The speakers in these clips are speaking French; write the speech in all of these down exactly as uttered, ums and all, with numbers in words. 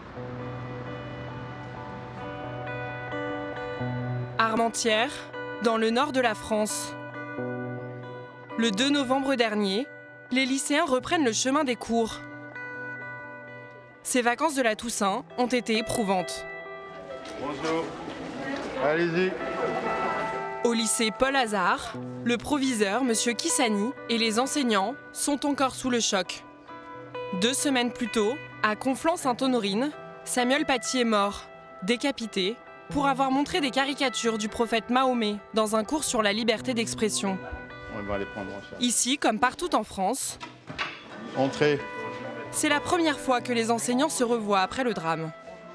Armentières, dans le nord de la France. Le deux novembre dernier, les lycéens reprennent le chemin des cours. Ces vacances de la Toussaint ont été éprouvantes. Bonjour. Allez-y. Au lycée Paul Hazard, le proviseur, M. Kissani, et les enseignants sont encore sous le choc. Deux semaines plus tôt, à Conflans-Sainte-Honorine, Samuel Paty est mort, décapité, pour avoir montré des caricatures du prophète Mahomet dans un cours sur la liberté d'expression. On va les prendre en charge. Ici, comme partout en France, Entrez. c'est la première fois que les enseignants se revoient après le drame.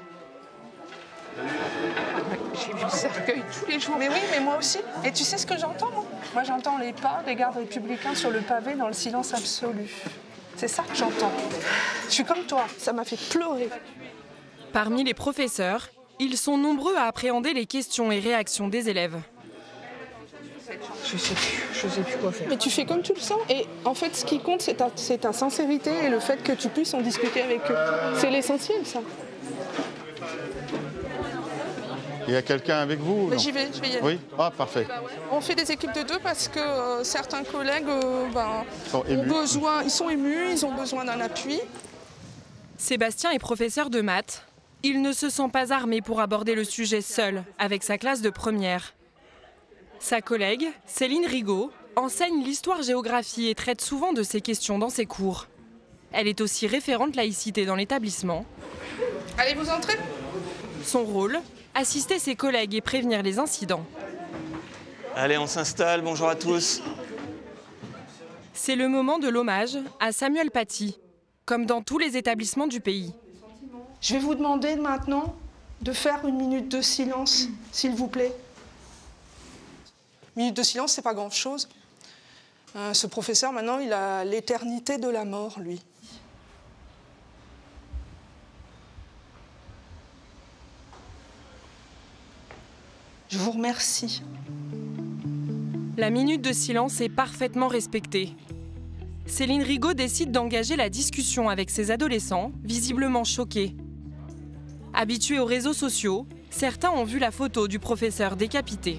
J'ai vu le cercueil tous les jours. Mais oui, mais moi aussi. Et tu sais ce que j'entends, moi Moi, j'entends les pas des gardes républicains sur le pavé dans le silence absolu. C'est ça que j'entends. Je suis comme toi, ça m'a fait pleurer. Parmi les professeurs, ils sont nombreux à appréhender les questions et réactions des élèves. Je sais plus, je sais plus quoi faire. Mais tu fais comme tu le sens. Et en fait, ce qui compte, c'est ta, c'est ta sincérité et le fait que tu puisses en discuter avec eux. C'est l'essentiel, ça. Il y a quelqu'un avec vous? Bah, j'y vais, je vais y aller. Oui? Ah, parfait. On fait des équipes de deux parce que euh, certains collègues euh, ben, Ils sont ont émus. besoin, ils sont émus, ils ont besoin d'un appui. Sébastien est professeur de maths. Il ne se sent pas armé pour aborder le sujet seul, avec sa classe de première. Sa collègue, Céline Rigaud, enseigne l'histoire-géographie et traite souvent de ces questions dans ses cours. Elle est aussi référente laïcité dans l'établissement. Allez, vous entrez. Son rôle, assister ses collègues et prévenir les incidents. Allez, on s'installe, bonjour à tous. C'est le moment de l'hommage à Samuel Paty, comme dans tous les établissements du pays. Je vais vous demander maintenant de faire une minute de silence, s'il vous plaît. Minute de silence, c'est pas grand-chose. Euh, ce professeur, maintenant, il a l'éternité de la mort, lui. Je vous remercie. La minute de silence est parfaitement respectée. Céline Rigaud décide d'engager la discussion avec ses adolescents, visiblement choqués. Habitués aux réseaux sociaux, certains ont vu la photo du professeur décapité.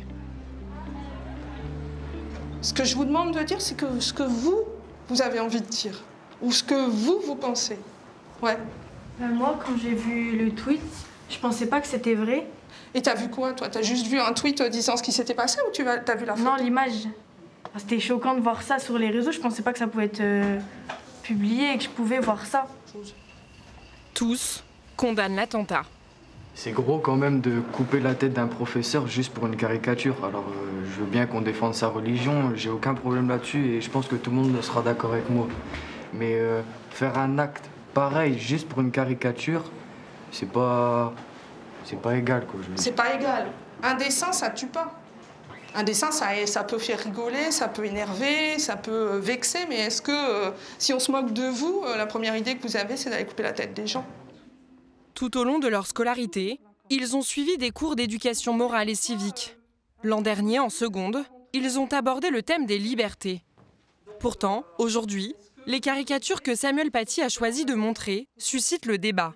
Ce que je vous demande de dire, c'est que ce que vous, vous avez envie de dire. Ou ce que vous, vous pensez. Ouais. Ben moi, quand j'ai vu le tweet, je pensais pas que c'était vrai. Et t'as vu quoi, toi? T'as juste vu un tweet disant ce qui s'était passé ou tu as, t'as vu la photo? Non, l'image. C'était choquant de voir ça sur les réseaux. Je pensais pas que ça pouvait être euh, publié et que je pouvais voir ça. Tous condamnent l'attentat. C'est gros quand même de couper la tête d'un professeur juste pour une caricature. Alors euh, je veux bien qu'on défende sa religion, j'ai aucun problème là-dessus et je pense que tout le monde sera d'accord avec moi. Mais euh, faire un acte pareil juste pour une caricature, c'est pas... c'est pas égal, quoi. C'est pas égal. Un dessin, ça tue pas. Un dessin, ça, ça peut faire rigoler, ça peut énerver, ça peut vexer, mais est-ce que euh, si on se moque de vous, euh, la première idée que vous avez, c'est d'aller couper la tête des gens? Tout au long de leur scolarité, ils ont suivi des cours d'éducation morale et civique. L'an dernier, en seconde, ils ont abordé le thème des libertés. Pourtant, aujourd'hui, les caricatures que Samuel Paty a choisi de montrer suscitent le débat.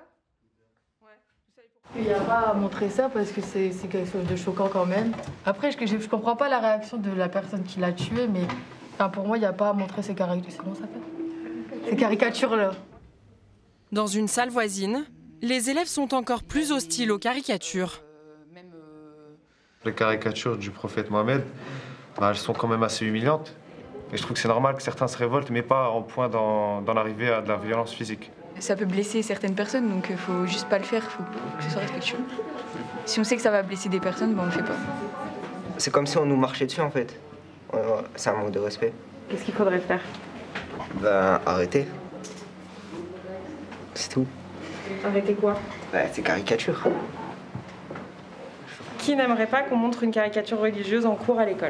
Il n'y a pas à montrer ça parce que c'est quelque chose de choquant quand même. Après, je ne comprends pas la réaction de la personne qui l'a tué, mais enfin, pour moi, il n'y a pas à montrer ces caricatures. Comment ça s'appelle? Ces caricatures-là. Dans une salle voisine, les élèves sont encore plus hostiles aux caricatures. Les caricatures du prophète Mohamed, bah, elles sont quand même assez humiliantes. Et je trouve que c'est normal que certains se révoltent, mais pas en point d'en arriver à de la violence physique. Ça peut blesser certaines personnes, donc il faut juste pas le faire, il faut que ce soit respectueux. Si on sait que ça va blesser des personnes, ben on le fait pas. C'est comme si on nous marchait dessus en fait. C'est un manque de respect. Qu'est-ce qu'il faudrait faire? Ben, arrêter. C'est tout. Arrêter quoi? Ben, c'est caricature. Qui n'aimerait pas qu'on montre une caricature religieuse en cours à l'école?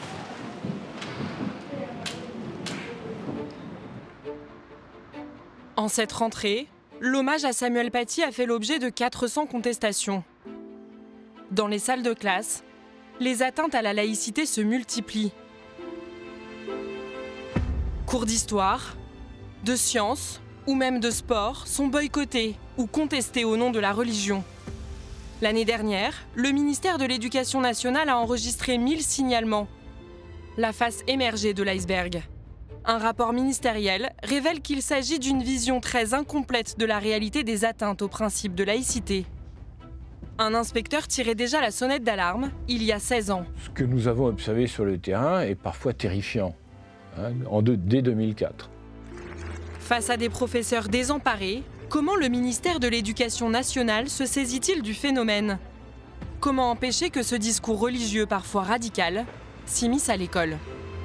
En cette rentrée, l'hommage à Samuel Paty a fait l'objet de quatre cents contestations. Dans les salles de classe, les atteintes à la laïcité se multiplient. Cours d'histoire, de sciences ou même de sport sont boycottés ou contestés au nom de la religion. L'année dernière, le ministère de l'Éducation nationale a enregistré mille signalements. La face émergée de l'iceberg. Un rapport ministériel révèle qu'il s'agit d'une vision très incomplète de la réalité des atteintes au principe de laïcité. Un inspecteur tirait déjà la sonnette d'alarme il y a seize ans. Ce que nous avons observé sur le terrain est parfois terrifiant, hein, en de, dès deux mille quatre. Face à des professeurs désemparés, comment le ministère de l'Éducation nationale se saisit-il du phénomène? Comment empêcher que ce discours religieux parfois radical s'immisce à l'école?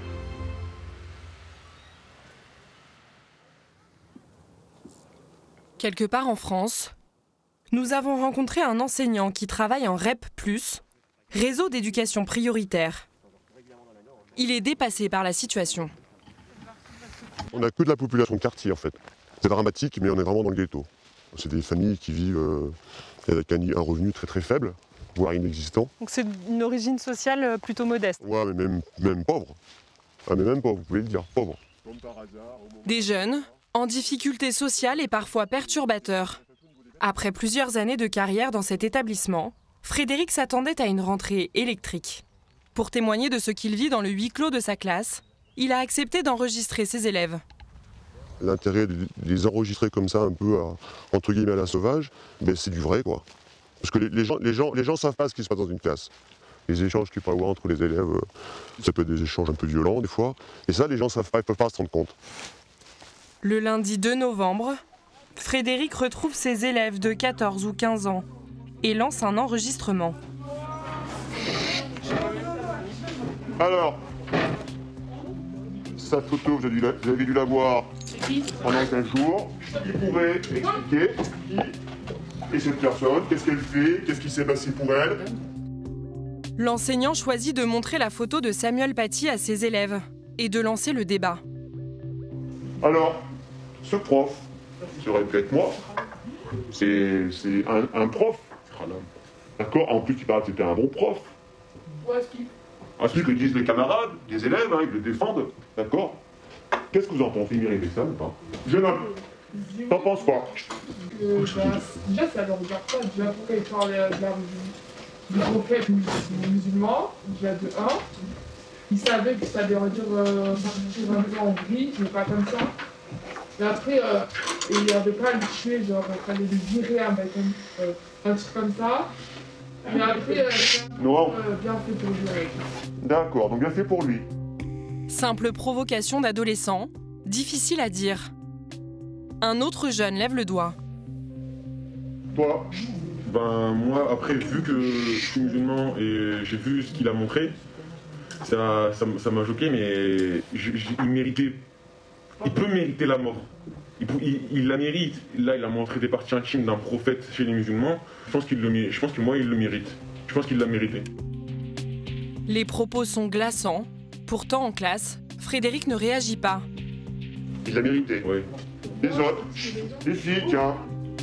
Quelque part en France, nous avons rencontré un enseignant qui travaille en R E P plus, réseau d'éducation prioritaire. Il est dépassé par la situation. On n'a que de la population de quartier en fait. C'est dramatique, mais on est vraiment dans le ghetto. C'est des familles qui vivent euh, avec un, un revenu très très faible, voire inexistant. Donc c'est une origine sociale plutôt modeste. Ouais, mais même, même pauvre. Ah, mais même pauvre, vous pouvez le dire, pauvre. Des jeunes en difficulté sociale et parfois perturbateurs. Après plusieurs années de carrière dans cet établissement, Frédéric s'attendait à une rentrée électrique. Pour témoigner de ce qu'il vit dans le huis clos de sa classe, il a accepté d'enregistrer ses élèves. L'intérêt de les enregistrer comme ça, un peu à, entre guillemets à la sauvage, ben c'est du vrai quoi. Parce que les, les gens les gens, les gens savent pas ce qui se passe dans une classe. Les échanges qu'il peut y avoir entre les élèves, ça peut être des échanges un peu violents des fois. Et ça, les gens savent pas, ils peuvent pas se rendre compte. Le lundi deux novembre, Frédéric retrouve ses élèves de quatorze ou quinze ans et lance un enregistrement. Alors, cette photo, vous avez dû la, vous avez dû la voir pendant quinze jours. Qui pourrait expliquer qui est cette personne, qu'est-ce qu'elle fait, qu'est-ce qui s'est passé pour elle? L'enseignant choisit de montrer la photo de Samuel Paty à ses élèves et de lancer le débat. Alors, ce prof serait peut-être moi. C'est un, un prof. D'accord. En plus, il paraît que c'était un bon prof. À ce que disent les camarades, les élèves, hein, ils le défendent. D'accord. Qu'est-ce que vous en pensez? Il méritait ça ou pas? Jeune homme, t'en penses quoi? euh, bah, Déjà, ça ne regarde pas. Déjà, pourquoi il parle de la du prophète musulman, déjà de un. Il savait que ça allait dire euh, partir un peu en vrille, mais pas comme ça. Et après, euh, il n'y avait pas à le tuer, genre, il fallait le virer, un, euh, un truc comme ça. Mais après, euh, non. Euh, bien fait pour lui. D'accord, donc bien fait pour lui. Simple provocation d'adolescent, difficile à dire. Un autre jeune lève le doigt. Toi? Ben moi, après, vu que je suis musulman et j'ai vu ce qu'il a montré, ça ça m'a choqué, mais je, je, il méritait, il peut mériter la mort. Il, il, il la mérite. Là, il a montré des parties intimes d'un prophète chez les musulmans. Je pense qu'il le mérite. Je pense que moi, il le mérite. Je pense qu'il l'a mérité. Les propos sont glaçants. Pourtant, en classe, Frédéric ne réagit pas. Il l'a mérité. Oui. Les autres, les filles, tiens.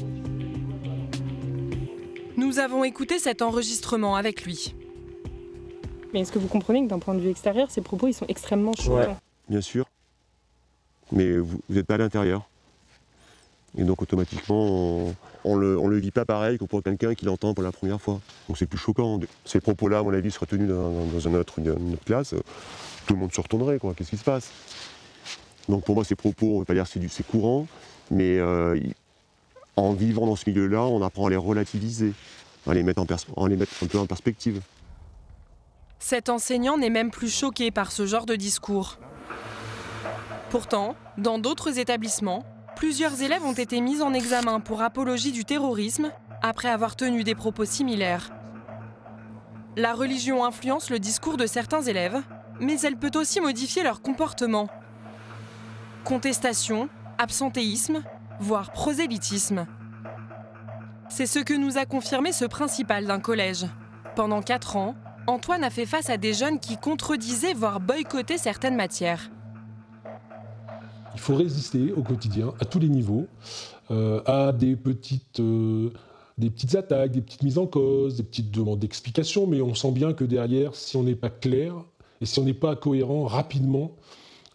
Nous avons écouté cet enregistrement avec lui. Mais est-ce que vous comprenez que d'un point de vue extérieur, ces propos ils sont extrêmement choquants? Ouais. Bien sûr. Mais vous n'êtes pas à l'intérieur. Et donc automatiquement, on ne le, on le vit pas pareil que pour quelqu'un qui l'entend pour la première fois. Donc c'est plus choquant. Ces propos-là, à mon avis, seraient tenus dans, dans une, autre, une autre classe. Tout le monde se retournerait, quoi. Qu'est-ce qui se passe? Donc pour moi, ces propos, on ne va pas dire que c'est courant, mais euh, en vivant dans ce milieu-là, on apprend à les relativiser, à les mettre, en à les mettre un peu en perspective. Cet enseignant n'est même plus choqué par ce genre de discours. Pourtant, dans d'autres établissements, plusieurs élèves ont été mis en examen pour apologie du terrorisme après avoir tenu des propos similaires. La religion influence le discours de certains élèves, mais elle peut aussi modifier leur comportement. Contestation, absentéisme, voire prosélytisme. C'est ce que nous a confirmé ce principal d'un collège. Pendant quatre ans, Antoine a fait face à des jeunes qui contredisaient, voire boycottaient certaines matières. Il faut résister au quotidien, à tous les niveaux, euh, à des petites, euh, des petites attaques, des petites mises en cause, des petites demandes d'explications, mais on sent bien que derrière, si on n'est pas clair et si on n'est pas cohérent rapidement,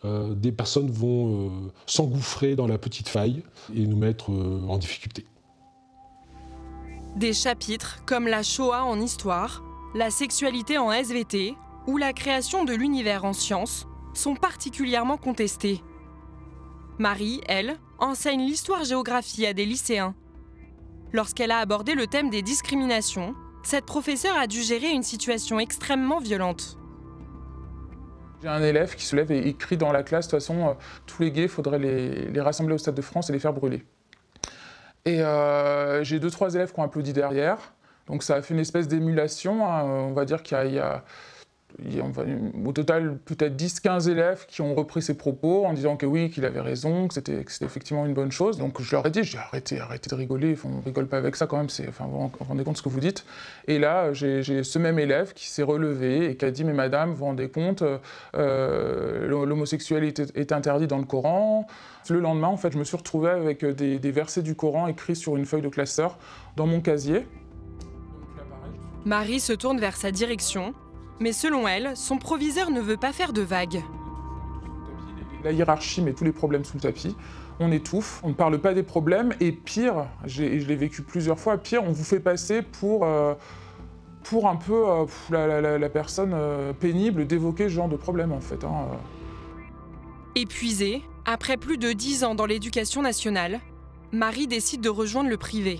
euh, des personnes vont euh, s'engouffrer dans la petite faille et nous mettre euh, en difficulté. Des chapitres comme la Shoah en histoire, la sexualité en S V T ou la création de l'univers en sciences sont particulièrement contestés. Marie, elle, enseigne l'histoire-géographie à des lycéens. Lorsqu'elle a abordé le thème des discriminations, cette professeure a dû gérer une situation extrêmement violente. J'ai un élève qui se lève et écrit dans la classe, de toute façon, euh, tous les gays, il faudrait les, les rassembler au Stade de France et les faire brûler. Et euh, j'ai deux, trois élèves qui ont applaudi derrière, donc ça a fait une espèce d'émulation, hein. On va dire qu'il y a... Il y a Il y a, au total, peut-être dix quinze élèves qui ont repris ses propos en disant que oui, qu'il avait raison, que c'était effectivement une bonne chose. Donc je leur ai dit, j'ai arrêté, arrêtez de rigoler, enfin, on ne rigole pas avec ça quand même, enfin, vous vous rendez compte de ce que vous dites. Et là, j'ai ce même élève qui s'est relevé et qui a dit, mais madame, vous vous rendez compte, euh, l'homosexualité est, est interdit dans le Coran. Le lendemain, en fait, je me suis retrouvé avec des, des versets du Coran écrits sur une feuille de classeur dans mon casier. Marie se tourne vers sa direction. Mais selon elle, son proviseur ne veut pas faire de vagues. La hiérarchie met tous les problèmes sous le tapis, on étouffe, on ne parle pas des problèmes, et pire, et je l'ai vécu plusieurs fois, pire, on vous fait passer pour, euh, pour un peu euh, la, la, la personne euh, pénible d'évoquer ce genre de problème, en fait. Hein. Épuisée, après plus de dix ans dans l'éducation nationale, Marie décide de rejoindre le privé.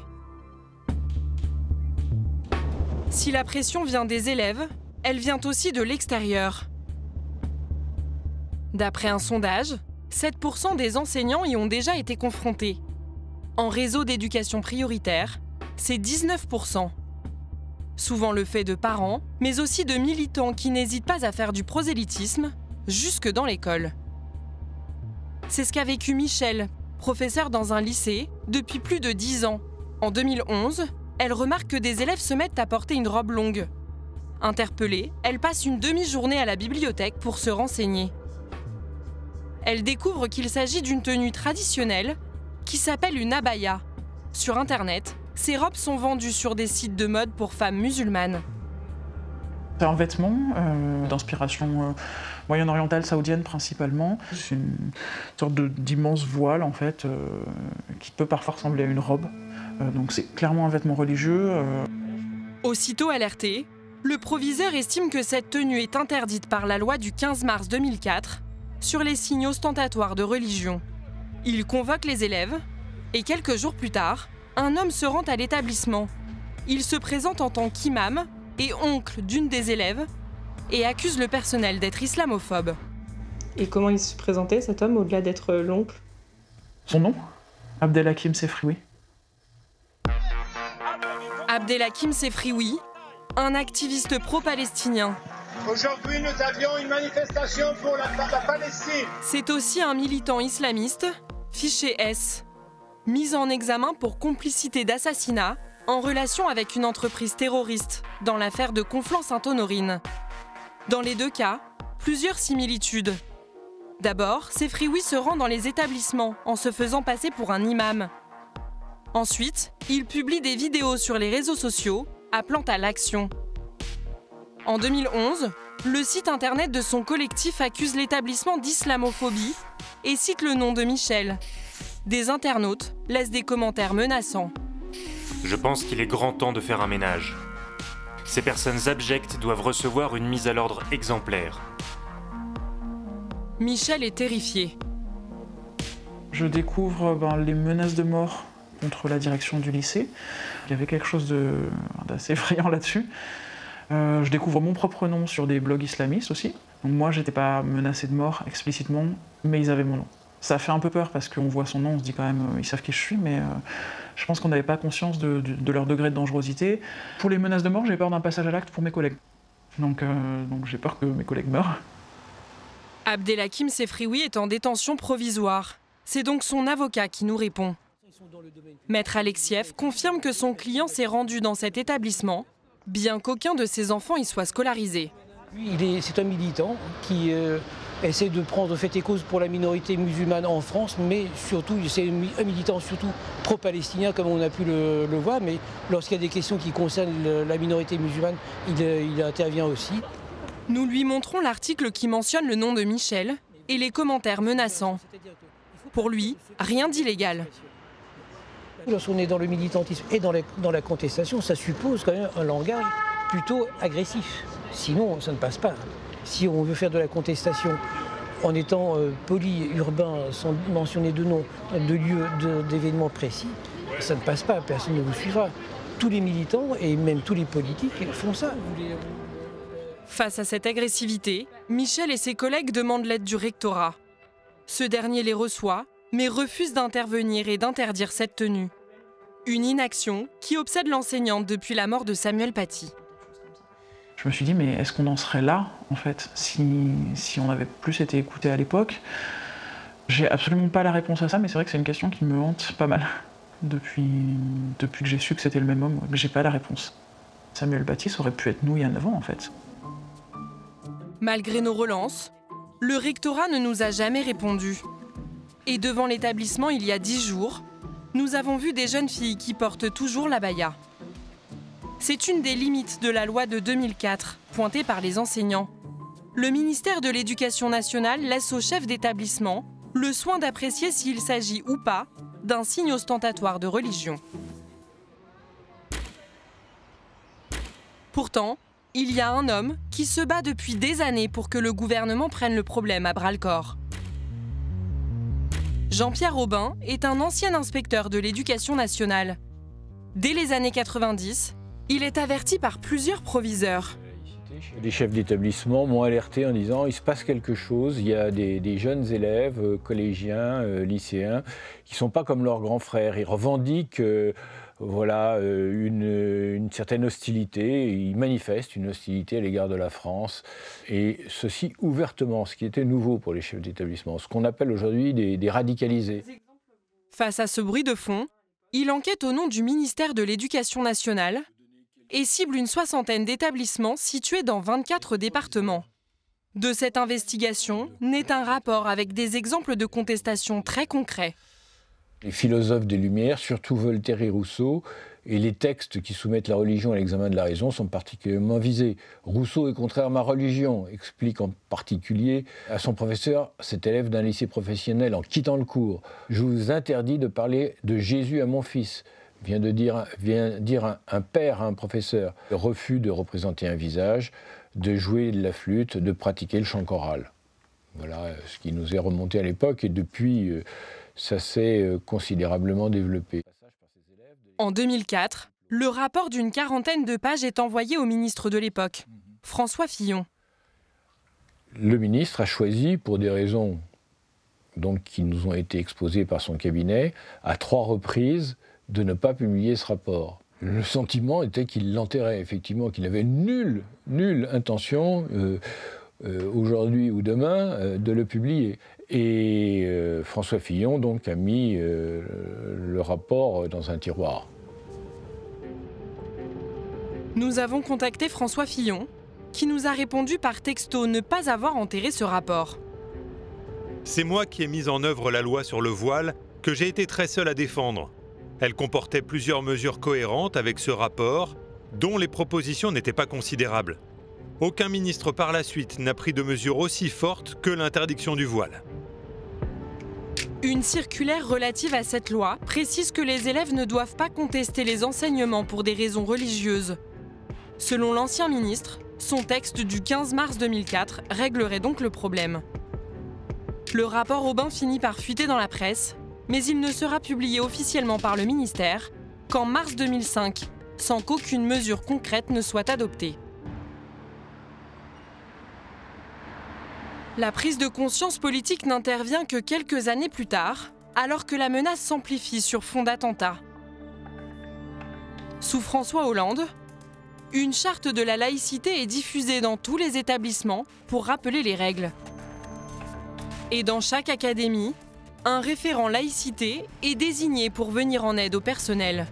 Si la pression vient des élèves, elle vient aussi de l'extérieur. D'après un sondage, sept pour cent des enseignants y ont déjà été confrontés. En réseau d'éducation prioritaire, c'est dix-neuf pour cent. Souvent le fait de parents, mais aussi de militants qui n'hésitent pas à faire du prosélytisme, jusque dans l'école. C'est ce qu'a vécu Michel, professeur dans un lycée, depuis plus de dix ans. En deux mille onze, elle remarque que des élèves se mettent à porter une robe longue. Interpellée, elle passe une demi-journée à la bibliothèque pour se renseigner. Elle découvre qu'il s'agit d'une tenue traditionnelle qui s'appelle une abaya. Sur Internet, ces robes sont vendues sur des sites de mode pour femmes musulmanes. C'est un vêtement euh, d'inspiration euh, moyen-orientale saoudienne principalement. C'est une sorte d'immense voile en fait, euh, qui peut parfois ressembler à une robe. Euh, donc c'est clairement un vêtement religieux. Euh. Aussitôt alerté, le proviseur estime que cette tenue est interdite par la loi du quinze mars deux mille quatre sur les signes ostentatoires de religion. Il convoque les élèves et quelques jours plus tard, un homme se rend à l'établissement. Il se présente en tant qu'imam et oncle d'une des élèves et accuse le personnel d'être islamophobe. Et comment il se présentait cet homme au-delà d'être l'oncle? Son nom? Abdelhakim Sefrioui. Abdelhakim Sefrioui, un activiste pro-palestinien. Aujourd'hui, nous avions une manifestation pour la, la Palestine. C'est aussi un militant islamiste, fiché S, mis en examen pour complicité d'assassinat en relation avec une entreprise terroriste dans l'affaire de Conflans-Sainte-Honorine. Dans les deux cas, plusieurs similitudes. D'abord, Sefrioui se rend dans les établissements en se faisant passer pour un imam. Ensuite, il publie des vidéos sur les réseaux sociaux appelant à l'action. En deux mille onze, le site internet de son collectif accuse l'établissement d'islamophobie et cite le nom de Michel. Des internautes laissent des commentaires menaçants. Je pense qu'il est grand temps de faire un ménage. Ces personnes abjectes doivent recevoir une mise à l'ordre exemplaire. Michel est terrifié. Je découvre ben, les menaces de mort contre la direction du lycée. Il y avait quelque chose d'assez effrayant là-dessus. Euh, je découvre mon propre nom sur des blogs islamistes aussi. Donc moi, j'étais pas menacé de mort explicitement, mais ils avaient mon nom. Ça fait un peu peur parce qu'on voit son nom, on se dit quand même, euh, ils savent qui je suis, mais euh, je pense qu'on n'avait pas conscience de, de, de leur degré de dangerosité. Pour les menaces de mort, j'ai peur d'un passage à l'acte pour mes collègues. Donc, euh, donc j'ai peur que mes collègues meurent. Abdelhakim Sefrioui est en détention provisoire. C'est donc son avocat qui nous répond. Maître Alexiev confirme que son client s'est rendu dans cet établissement, bien qu'aucun de ses enfants y soit scolarisé. C'est un militant qui euh, essaie de prendre fait et cause pour la minorité musulmane en France, mais surtout, c'est un militant surtout pro-palestinien, comme on a pu le, le voir, mais lorsqu'il y a des questions qui concernent la minorité musulmane, il, il intervient aussi. Nous lui montrons l'article qui mentionne le nom de Michel et les commentaires menaçants. Pour lui, rien d'illégal. Lorsqu'on est dans le militantisme et dans la, dans la contestation, ça suppose quand même un langage plutôt agressif. Sinon, ça ne passe pas. Si on veut faire de la contestation en étant euh, poli, urbain, sans mentionner de nom, de lieu, d'événements précis, ça ne passe pas, personne ne vous suivra. Tous les militants et même tous les politiques font ça. Face à cette agressivité, Michel et ses collègues demandent l'aide du rectorat. Ce dernier les reçoit, mais refuse d'intervenir et d'interdire cette tenue. Une inaction qui obsède l'enseignante depuis la mort de Samuel Paty. Je me suis dit, mais est-ce qu'on en serait là, en fait, si, si on avait plus été écouté à l'époque? J'ai absolument pas la réponse à ça, mais c'est vrai que c'est une question qui me hante pas mal depuis, depuis que j'ai su que c'était le même homme, mais j'ai pas la réponse. Samuel Paty, ça aurait pu être nous il y a neuf ans, en fait. Malgré nos relances, le rectorat ne nous a jamais répondu. Et devant l'établissement, il y a dix jours, nous avons vu des jeunes filles qui portent toujours l'abaya. C'est une des limites de la loi de deux mille quatre, pointée par les enseignants. Le ministère de l'Éducation nationale laisse au chef d'établissement le soin d'apprécier s'il s'agit ou pas d'un signe ostentatoire de religion. Pourtant, il y a un homme qui se bat depuis des années pour que le gouvernement prenne le problème à bras-le-corps. Jean-Pierre Aubin est un ancien inspecteur de l'Éducation nationale. Dès les années quatre-vingt-dix, il est averti par plusieurs proviseurs. Les chefs d'établissement m'ont alerté en disant « il se passe quelque chose, il y a des, des jeunes élèves, euh, collégiens, euh, lycéens, qui ne sont pas comme leurs grands frères. Ils revendiquent euh, voilà, euh, une, une certaine hostilité, ils manifestent une hostilité à l'égard de la France. Et ceci ouvertement, ce qui était nouveau pour les chefs d'établissement, ce qu'on appelle aujourd'hui des, des radicalisés. » Face à ce bruit de fond, il enquête au nom du ministère de l'Éducation nationale et cible une soixantaine d'établissements situés dans vingt-quatre départements. De cette investigation naît un rapport avec des exemples de contestation très concrets. Les philosophes des Lumières, surtout Voltaire et Rousseau, et les textes qui soumettent la religion à l'examen de la raison sont particulièrement visés. Rousseau est contraire à ma religion, explique en particulier à son professeur, cet élève d'un lycée professionnel, en quittant le cours. Je vous interdis de parler de Jésus à mon fils. Vient de dire, vient dire un, un père à un professeur. Le refus de représenter un visage, de jouer de la flûte, de pratiquer le chant choral. Voilà ce qui nous est remonté à l'époque et depuis, euh, ça s'est euh, considérablement développé. En deux mille quatre, le rapport d'une quarantaine de pages est envoyé au ministre de l'époque, François Fillon. Le ministre a choisi, pour des raisons donc, qui nous ont été exposées par son cabinet, à trois reprises, de ne pas publier ce rapport. Le sentiment était qu'il l'enterrait, effectivement, qu'il n'avait nulle, nulle intention, euh, euh, aujourd'hui ou demain, euh, de le publier. Et euh, François Fillon, donc, a mis euh, le rapport dans un tiroir. Nous avons contacté François Fillon, qui nous a répondu par texto ne pas avoir enterré ce rapport. C'est moi qui ai mis en œuvre la loi sur le voile, que j'ai été très seul à défendre. Elle comportait plusieurs mesures cohérentes avec ce rapport, dont les propositions n'étaient pas considérables. Aucun ministre par la suite n'a pris de mesures aussi fortes que l'interdiction du voile. Une circulaire relative à cette loi précise que les élèves ne doivent pas contester les enseignements pour des raisons religieuses. Selon l'ancien ministre, son texte du quinze mars deux mille quatre réglerait donc le problème. Le rapport Aubin finit par fuiter dans la presse, mais il ne sera publié officiellement par le ministère qu'en mars deux mille cinq, sans qu'aucune mesure concrète ne soit adoptée. La prise de conscience politique n'intervient que quelques années plus tard, alors que la menace s'amplifie sur fond d'attentats. Sous François Hollande, une charte de la laïcité est diffusée dans tous les établissements pour rappeler les règles. Et dans chaque académie, un référent laïcité est désigné pour venir en aide au personnel.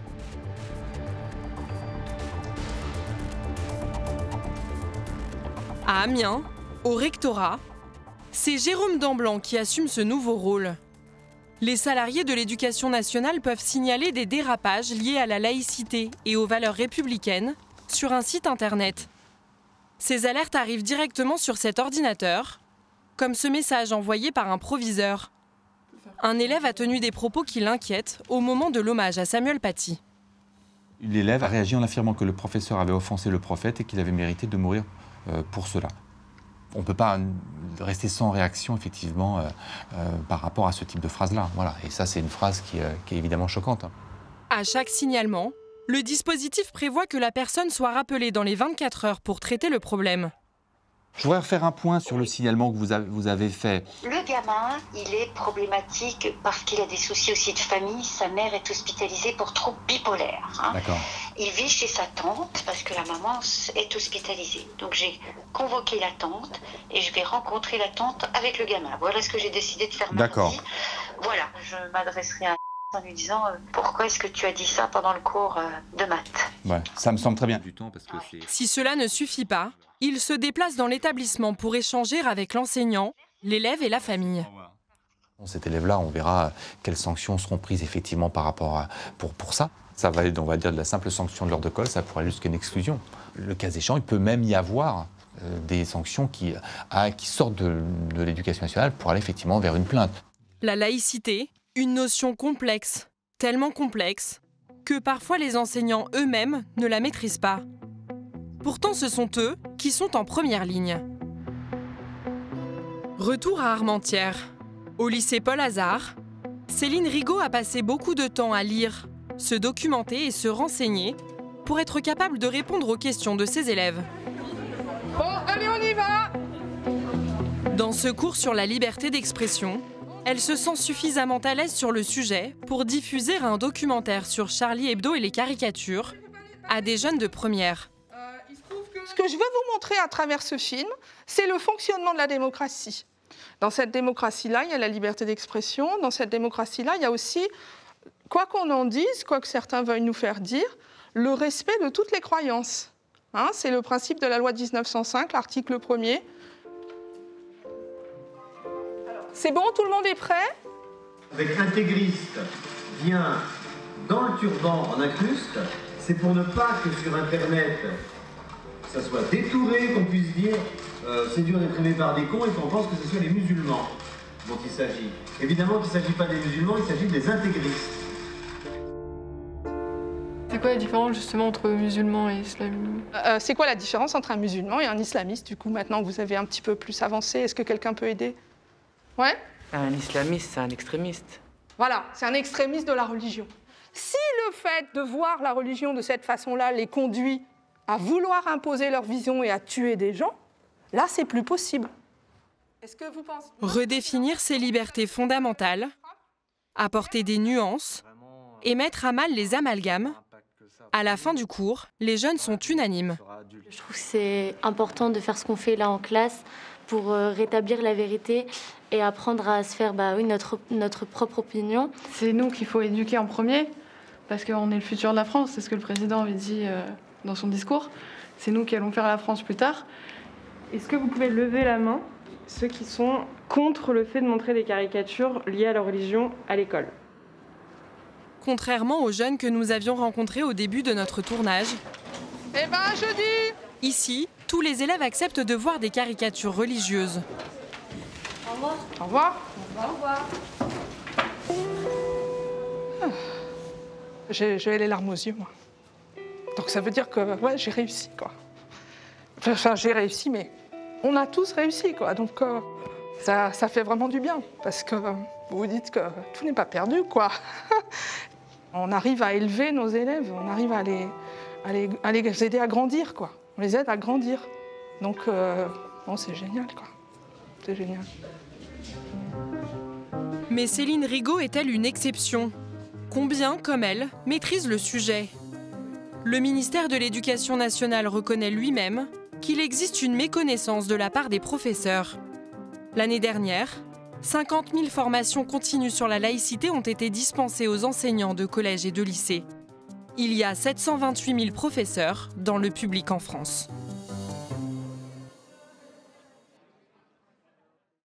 À Amiens, au rectorat, c'est Jérôme Damblanc qui assume ce nouveau rôle. Les salariés de l'Éducation nationale peuvent signaler des dérapages liés à la laïcité et aux valeurs républicaines sur un site internet. Ces alertes arrivent directement sur cet ordinateur comme ce message envoyé par un proviseur. Un élève a tenu des propos qui l'inquiètent au moment de l'hommage à Samuel Paty. L'élève a réagi en affirmant que le professeur avait offensé le prophète et qu'il avait mérité de mourir euh, pour cela. On ne peut pas rester sans réaction, effectivement, euh, euh, par rapport à ce type de phrase-là. Voilà. Et ça, c'est une phrase qui, euh, qui est évidemment choquante. À chaque signalement, le dispositif prévoit que la personne soit rappelée dans les vingt-quatre heures pour traiter le problème. Je voudrais refaire un point sur le signalement que vous avez, vous avez fait. Le gamin, il est problématique parce qu'il a des soucis aussi de famille. Sa mère est hospitalisée pour troubles bipolaires. Hein. D'accord. Il vit chez sa tante parce que la maman est hospitalisée. Donc j'ai convoqué la tante et je vais rencontrer la tante avec le gamin. Voilà ce que j'ai décidé de faire mardi. D'accord. Voilà, je m'adresserai à en lui disant euh, pourquoi est-ce que tu as dit ça pendant le cours euh, de maths. Ouais, ça me semble très bien. Du temps parce que si cela ne suffit pas, il se déplace dans l'établissement pour échanger avec l'enseignant, l'élève et la famille. Cet élève-là, on verra quelles sanctions seront prises effectivement par rapport à, pour, pour ça. Ça va être, on va dire, de la simple sanction de l'heure de colle, ça pourrait aller jusqu'à une exclusion. Le cas échéant, il peut même y avoir euh, des sanctions qui, à, qui sortent de, de l'éducation nationale pour aller effectivement vers une plainte. La laïcité, une notion complexe, tellement complexe, que parfois les enseignants eux-mêmes ne la maîtrisent pas. Pourtant, ce sont eux qui sont en première ligne. Retour à Armentières. Au lycée Paul-Hazard, Céline Rigaud a passé beaucoup de temps à lire, se documenter et se renseigner pour être capable de répondre aux questions de ses élèves. Bon, allez, on y va! Dans ce cours sur la liberté d'expression, elle se sent suffisamment à l'aise sur le sujet pour diffuser un documentaire sur Charlie Hebdo et les caricatures à des jeunes de première. Ce que je veux vous montrer à travers ce film, c'est le fonctionnement de la démocratie. Dans cette démocratie-là, il y a la liberté d'expression. Dans cette démocratie-là, il y a aussi, quoi qu'on en dise, quoi que certains veuillent nous faire dire, le respect de toutes les croyances. Hein, c'est le principe de la loi de mille neuf cent cinq, l'article premier. C'est bon, tout le monde est prêt? Avec intégriste vient dans le turban en incruste, c'est pour ne pas que sur Internet, ça soit détouré, qu'on puisse dire euh, c'est dur d'être aimé par des cons et qu'on pense que ce sont les musulmans dont il s'agit. Évidemment qu'il ne s'agit pas des musulmans, il s'agit des intégristes. C'est quoi la différence justement entre musulmans et islamistes? euh, C'est quoi la différence entre un musulman et un islamiste? Du coup, maintenant que vous avez un petit peu plus avancé, est-ce que quelqu'un peut aider? Ouais? Un islamiste, c'est un extrémiste. Voilà, c'est un extrémiste de la religion. Si le fait de voir la religion de cette façon-là les conduit à vouloir imposer leur vision et à tuer des gens, là, c'est plus possible. Est-ce que vous pensez... Redéfinir ses libertés fondamentales, apporter des nuances et mettre à mal les amalgames. À la fin du cours, les jeunes sont unanimes. Je trouve que c'est important de faire ce qu'on fait là en classe pour rétablir la vérité et apprendre à se faire bah, oui, notre, notre propre opinion. C'est nous qu'il faut éduquer en premier, parce qu'on est le futur de la France, c'est ce que le président avait dit euh, dans son discours. C'est nous qui allons faire la France plus tard. Est-ce que vous pouvez lever la main, ceux qui sont contre le fait de montrer des caricatures liées à la religion à l'école? Contrairement aux jeunes que nous avions rencontrés au début de notre tournage, eh ben, je dis... Ici, tous les élèves acceptent de voir des caricatures religieuses. Au revoir. Au revoir. Au revoir. Ah. J'ai, j'ai les larmes aux yeux, moi. Donc ça veut dire que ouais, j'ai réussi, quoi. Enfin, j'ai réussi, mais on a tous réussi, quoi. Donc euh, ça, ça fait vraiment du bien, parce que euh, vous vous dites que tout n'est pas perdu, quoi. On arrive à élever nos élèves, on arrive à les, à les, à les aider à grandir, quoi. On les aide à grandir. Donc, euh, bon, c'est génial, quoi. C'est génial. Mais Céline Rigaud est-elle une exception? Combien, comme elle, maîtrisent le sujet? Le ministère de l'Éducation nationale reconnaît lui-même qu'il existe une méconnaissance de la part des professeurs. L'année dernière, cinquante mille formations continues sur la laïcité ont été dispensées aux enseignants de collèges et de lycées. Il y a sept cent vingt-huit mille professeurs dans le public en France.